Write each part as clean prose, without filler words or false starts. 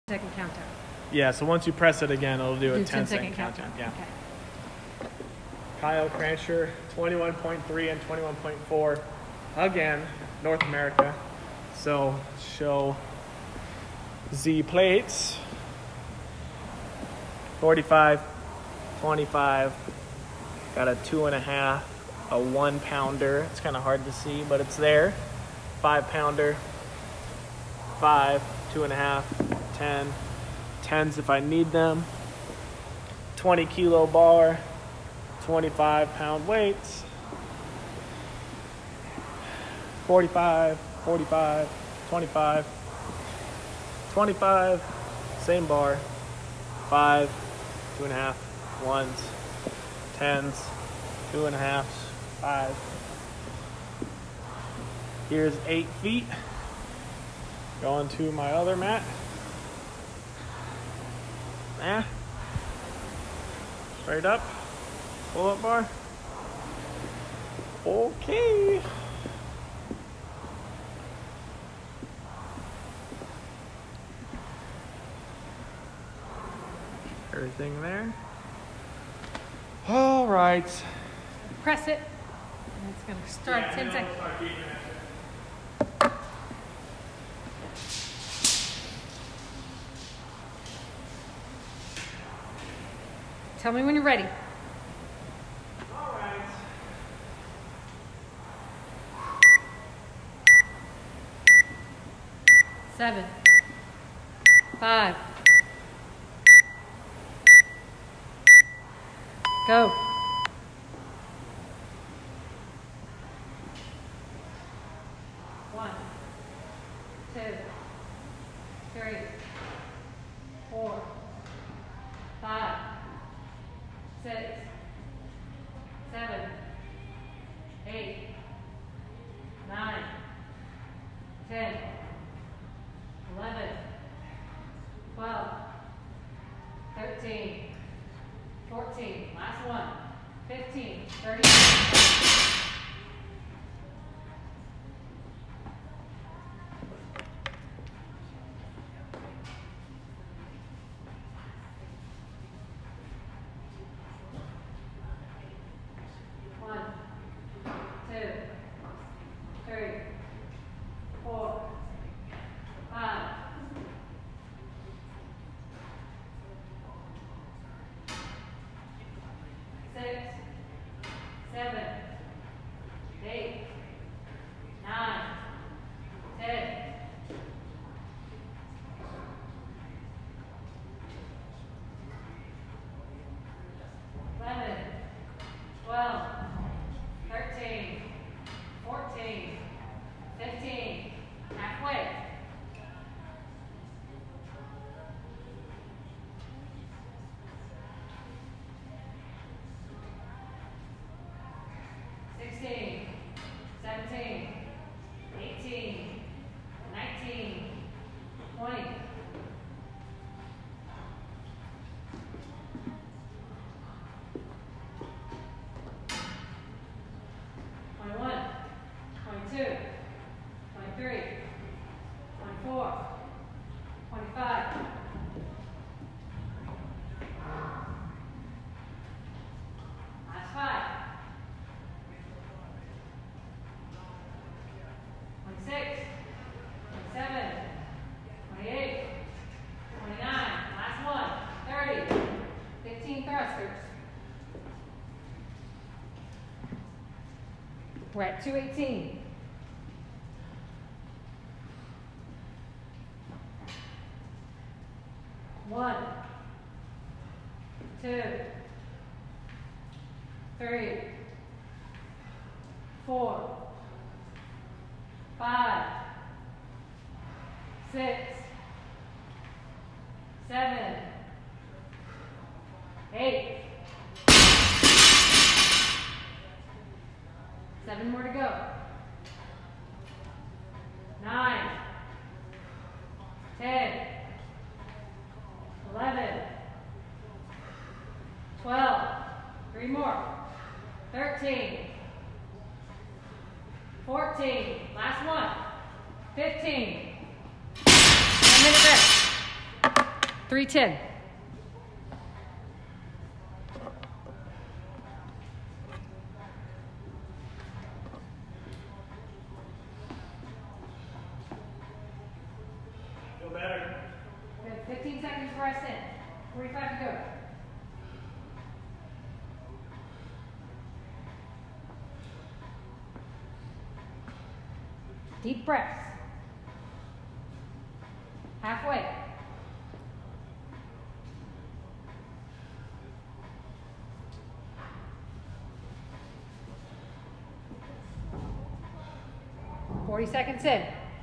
Second countdown. Yeah, so once you press it again, it'll do a 10-second countdown. Yeah. Okay. Kyle Crancher, 21.3 and 21.4. Again, North America. So show Z plates. 45, 25. Got a 2.5, a 1 pounder. It's kind of hard to see, but it's there. 5 pounder, 5, 2.5, 10. 10s if I need them. 20 kilo bar, 25 pound weights. 45, 45, 25, 25, same bar. 5, 2.5, 1s, 10s, 2.5s, 5. Here's 8 feet. Going to my other mat. Straight up. Pull up bar. Okay. Everything there. All right. Press it. And it's going to start 10 seconds. Tell me when you're ready. All right. Seven. 5. Go. 1, 2, 3, 4, 5, 6, 7, 8, 9, 10, 11, 12, 13, 14, last one, 15, 30. 1, 2, 3, 4, 5, 6, 7, 8, 9, 10. 11, 12, 13, 14, 15, halfway. 16, 17, 18, 19, 20. 21, 22, 23, 24, 25. Last 5. 26, 27, 28, 29. Last one. 30. 15 thrusters. We're at 218. 1, 2, 3, 4, 5, 6, 7, 8. 7 more to go. 9, 10, 11, 12, 3 more. 13, 14, last one. 15. 1 minute rest. 310. Feel better. Good. 15 seconds rest in. 45 to go. Deep breaths. Halfway. Forty seconds in.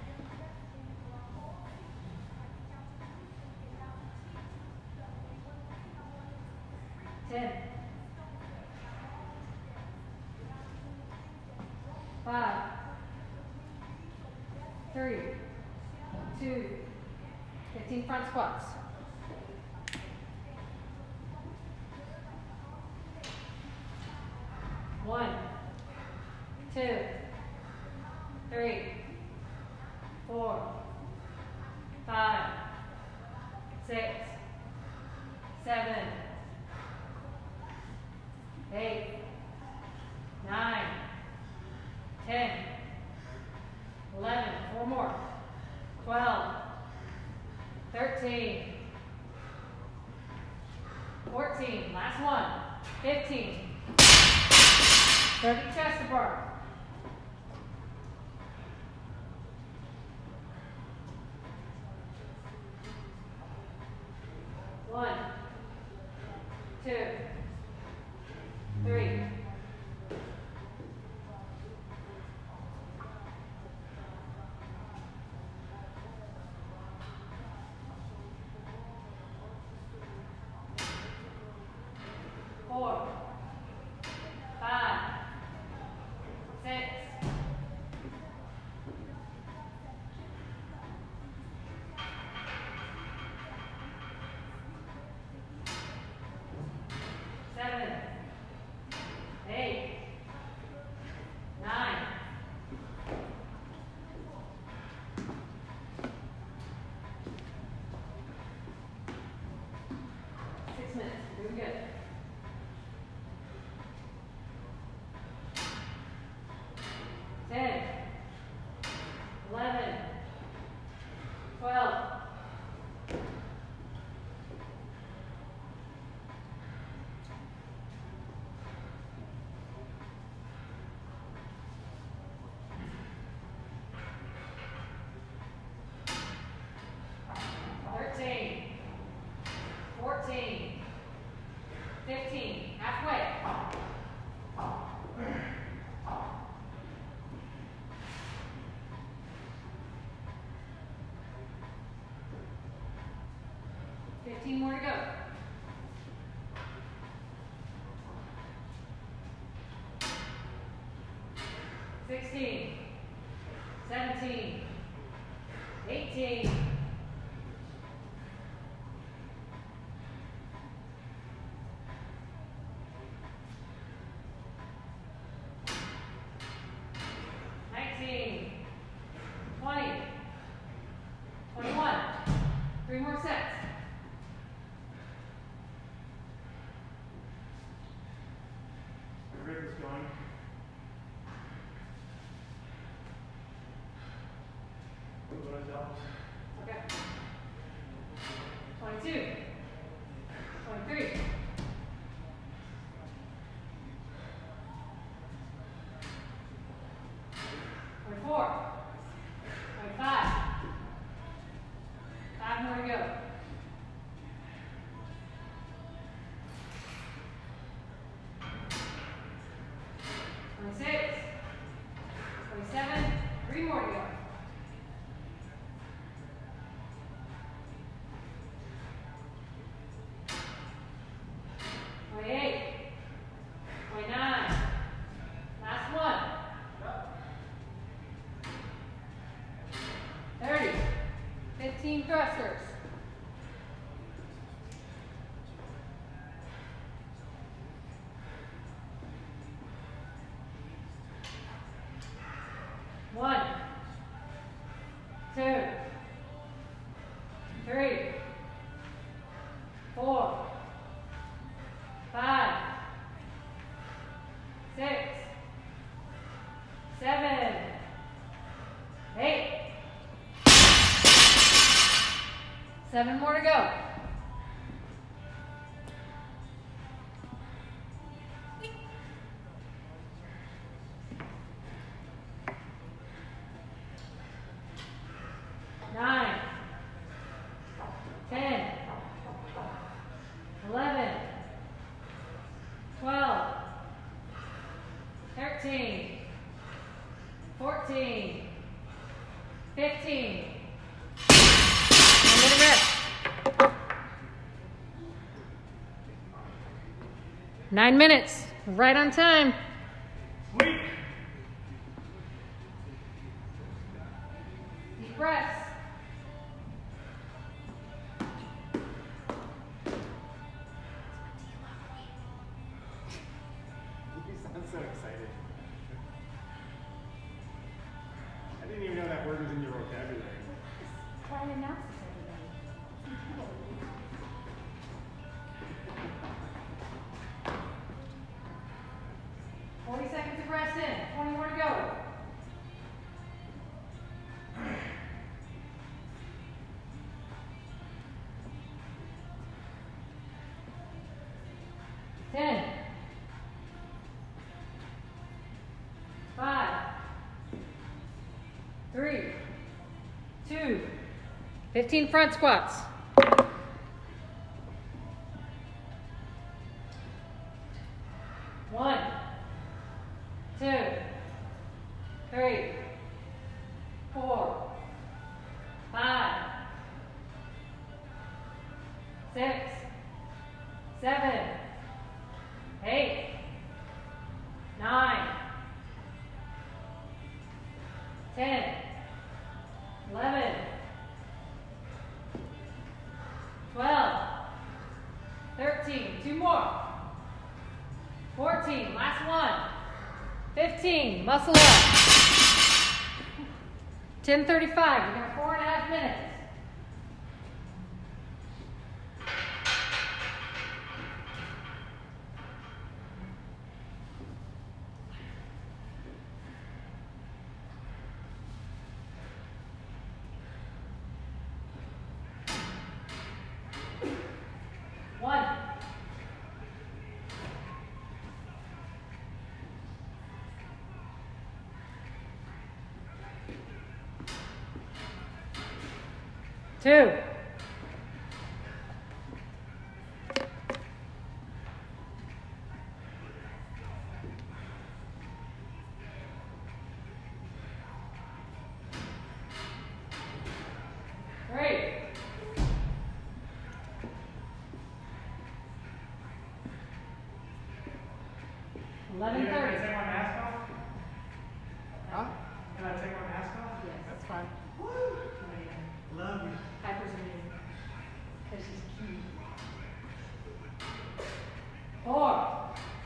10. 5. 3. 2. 15 front squats. 1. 2. 3. 4. 5. 6. 7. 8, 9, 10, 11, 4 more, 12, 13, 14, last one, 15, 30 chest to bar. 1, 2, 3. 4, 5, 6, 7, 8, 9, 6 minutes. Doing good. 10, 11, 12, 13, 14, 15, halfway. 15 more to go. 16, 17, 18, 19, 20, 21. 3 more sets. Your rib is going. What else? Okay. 22, 23, 24, 25. 5 more to go. 26, 4, 5, 6, 7, 8. 7 more to go. Nine, 10, 11, 12, 13, 14, 15. 1 minute rest. 9 minutes, right on time. Sweet. Deep breaths. You sound so excited. I didn't even know that word was in your vocabulary. Try and announce this, everybody. 40 seconds of rest in. 20 more to go. Ten, 5, 3, 2, 15 front squats. 1, 2, 3, 4, 5, 6, 7, 8, 9, 10, 11, 12, 13, 2 more, 14, last one, 15, muscle up, 10:35, we got 4.5 minutes. One, 2, 3, 11:30. Can I take my mask off? Huh? Can I take my mask off? Yes. That's fine. Love you. Piper's amazing. Because she's cute. 4,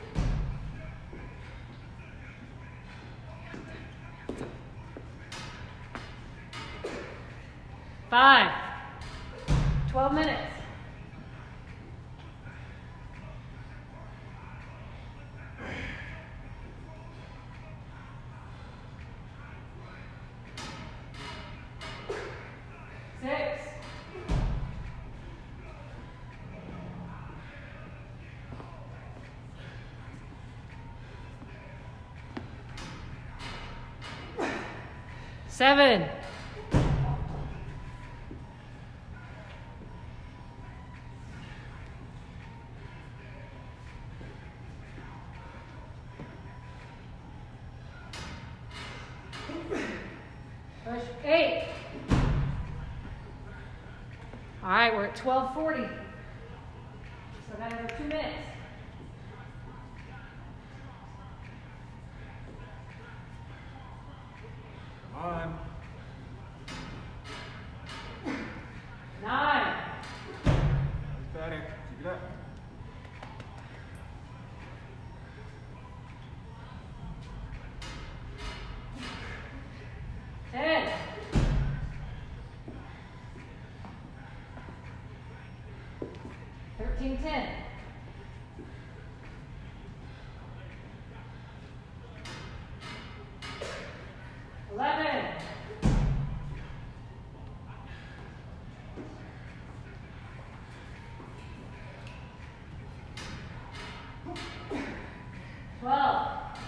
5, 12 minutes. 6, 7, 8. All right, we're at 12:40. So got another 2 minutes. Come on. 9, That's better. Keep it up. 10, 13, 13-10. 11. 12.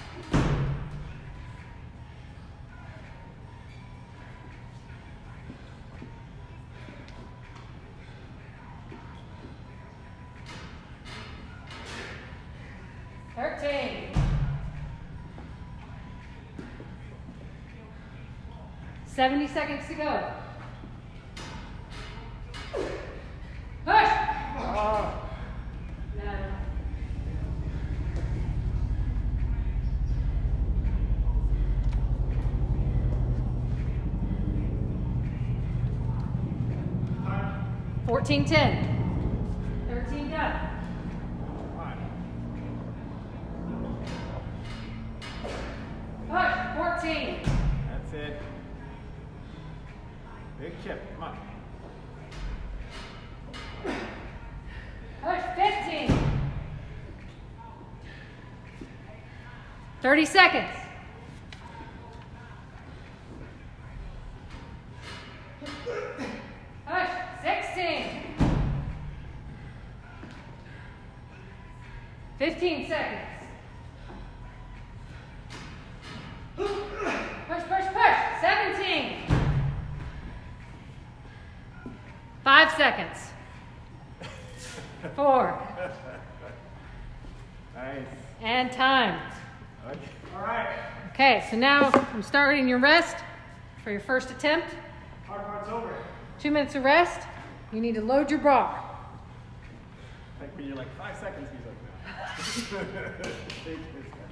13. 70 seconds to go. Push! No. Time. 14-10. 13 done. Fine. Push, 14. That's it. Big chip, come on. Push, 15. 30 seconds. Push, 16. 15 seconds. Push, push, push. 17. 5 seconds. 4. Nice. And time. Okay. All right. Okay, so now I'm starting your rest for your first attempt. Hard part's over. 2 minutes of rest. You need to load your bar. Like when you're like 5 seconds, he's like, no. Take this guy.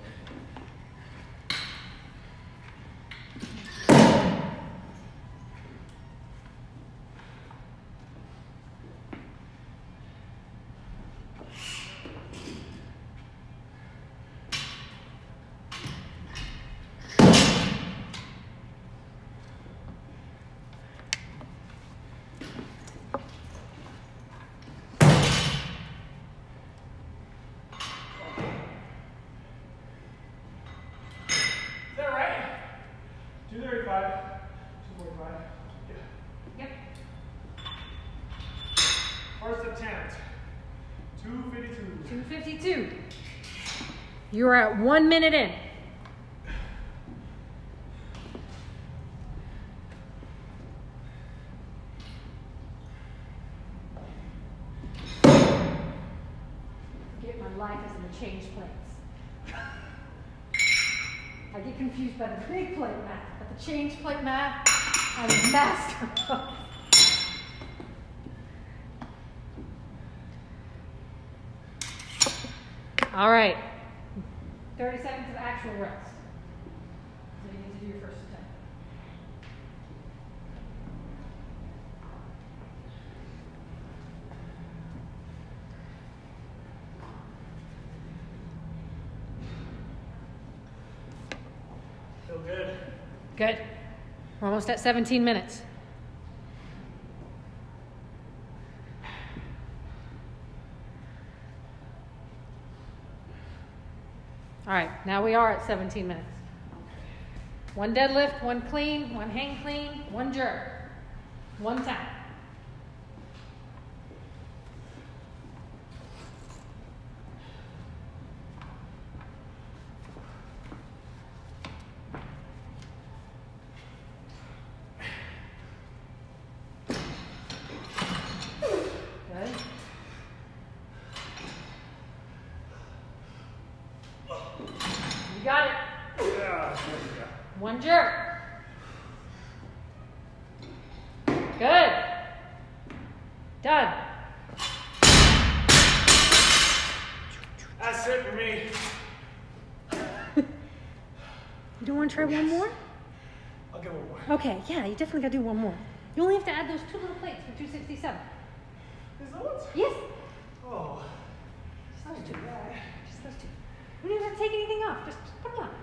Is that right? 235, 245. Yeah. Yep. First attempt. 252. 252. You are at 1 minute in. Get my life as in the change plates. I get confused by the big plate math, but the change plate math, I'm a master of. All right. 30 seconds of actual rest. So you need to do your first attempt. Feel good. Good. We're almost at 17 minutes. All right, now we are at 17 minutes. 1 deadlift, 1 clean, 1 hang clean, 1 jerk. 1 time. Good. You got it. Yeah, there we go. 1 jerk. Good. Done. That's it for me. You don't want to try one more? I'll get one more. Okay, yeah, you definitely got to do one more. You only have to add those 2 little plates for 267. Is that what? Yes. Oh. Just those 2. Just those 2. We don't even have to take anything off. Just put them on.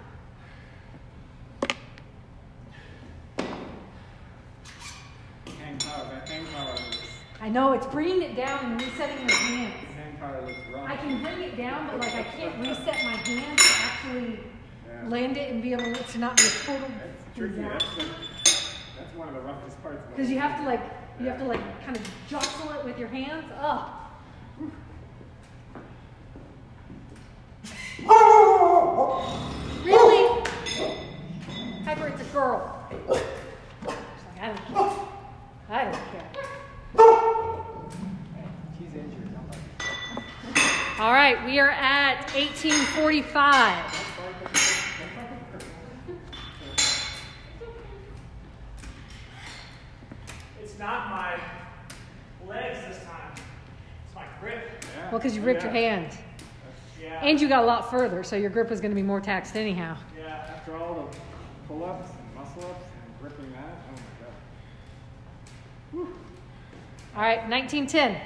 Hang power, that hang power. I know, it's bringing it down and resetting your hands. Hang part looks wrong. I can bring it down, but like I can't reset my hands to actually land it and be able to not be a total That's tricky. disaster. That's one of the roughest parts. Because you have to like, kind of jostle it with your hands. Oh. Really? Piper, it's a girl. She's like, I don't care. I don't care. She's injured. All right, we are at 1845. It's not my legs this time. It's my grip. Yeah. Well, because you ripped your hand. Yeah. And you got a lot further, so your grip is going to be more taxed anyhow. Yeah. After all the pull-ups and muscle-ups and gripping that, oh my god. Whew. All right, 1910.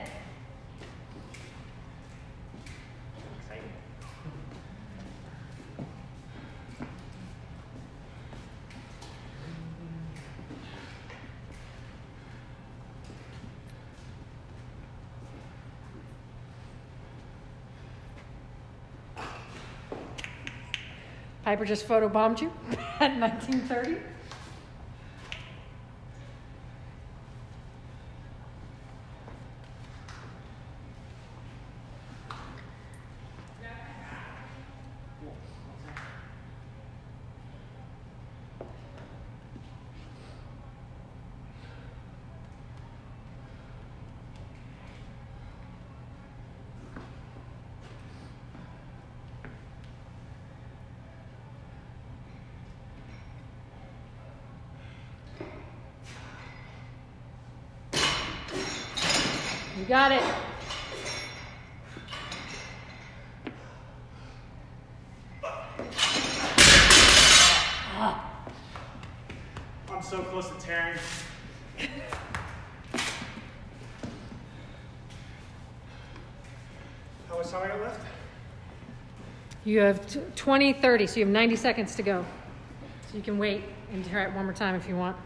Piper just photobombed you at 1930. You got it. I'm so close to tearing. How much time I got left? You have 20, 30, so you have 90 seconds to go. So you can wait and try it one more time if you want.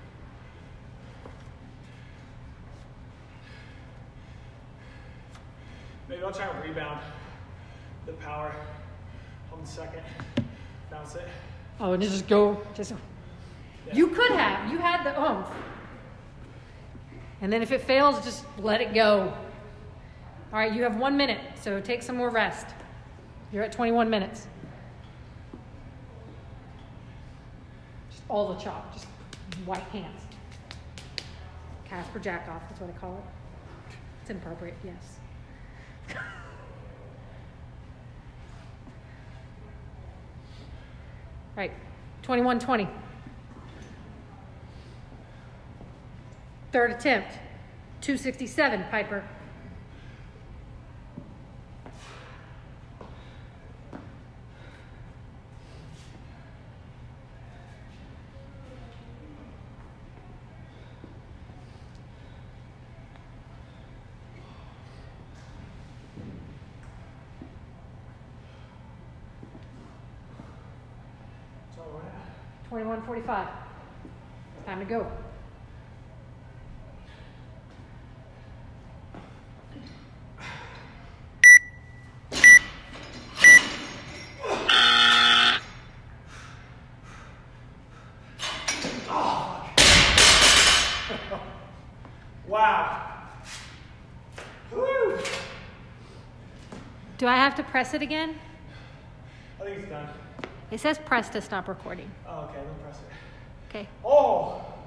Maybe I'll try and rebound the power on the second. Bounce it. Oh, and just go. You could have. You had the oomph. And then if it fails, just let it go. All right, you have 1 minute, so take some more rest. You're at 21 minutes. Just all the chop, just white hands. Casper jack off, that's what I call it. It's inappropriate, yes. Right, 21-20. Third attempt, 267, Piper. So we're at 21:45. Time to go. wow. Woo. Do I have to press it again? I think it's done. It says press to stop recording. Oh, okay, let me press it. Okay. Oh!